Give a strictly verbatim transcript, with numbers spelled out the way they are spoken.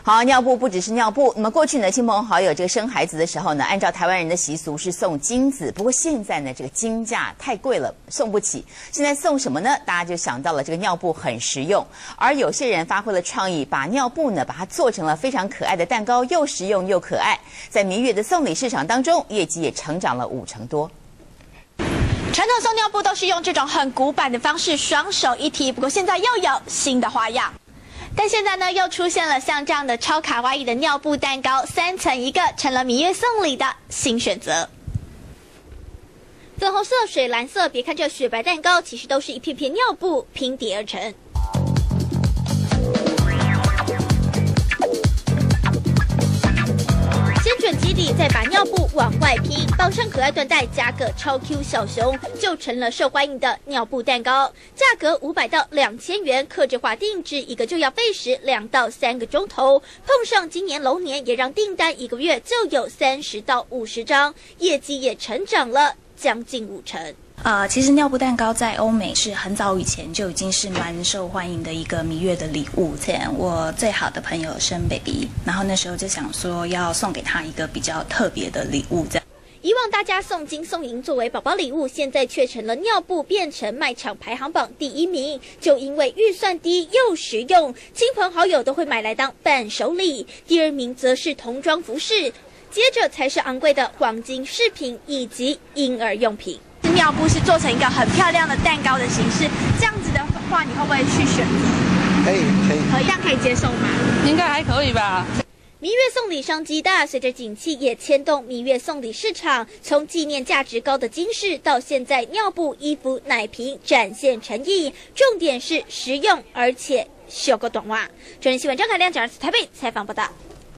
好，尿布不只是尿布。那么过去呢，亲朋好友这个生孩子的时候呢，按照台湾人的习俗是送金子。不过现在呢，这个金价太贵了，送不起。现在送什么呢？大家就想到了这个尿布很实用。而有些人发挥了创意，把尿布呢把它做成了非常可爱的蛋糕，又实用又可爱。在蜜月的送礼市场当中，业绩也成长了五成多。 传统送尿布都是用这种很古板的方式，双手一提。不过现在又有新的花样。但现在呢，又出现了像这样的超卡哇伊的尿布蛋糕，三层一个，成了蜜月送礼的新选择。粉红色、水蓝色，别看这雪白蛋糕，其实都是一片片尿布拼叠而成。先准基底，再把尿布往外拼，绑上可爱缎带，加个超 Q 小熊，就成了受欢迎的尿布蛋糕。价格五百到两千元，客制化定制，一个就要费时两到三个钟头。碰上今年龙年，也让订单一个月就有三十到五十张，业绩也成长了将近五成。 呃，其实尿布蛋糕在欧美是很早以前就已经是蛮受欢迎的一个蜜月的礼物。这样，我最好的朋友生 baby， 然后那时候就想说要送给他一个比较特别的礼物。这样， 以往大家送金送银作为宝宝礼物，现在却成了尿布变成卖场排行榜第一名。就因为预算低又实用，亲朋好友都会买来当伴手礼。第二名则是童装服饰，接着才是昂贵的黄金饰品以及婴儿用品。尿布是做成一个很漂亮的蛋糕的形式，这样子的话，你会不会去选择？ 可以，可以， 可以，这样可以接受吗？ 应该还可以吧。 蜜月送礼商机大，随着景气也牵动蜜月送礼市场。从纪念价值高的金饰，到现在尿布、衣服、奶瓶展现诚意，重点是实用而且秀个短袜。中央新闻张凯亮、蒋儿子台北采访报道。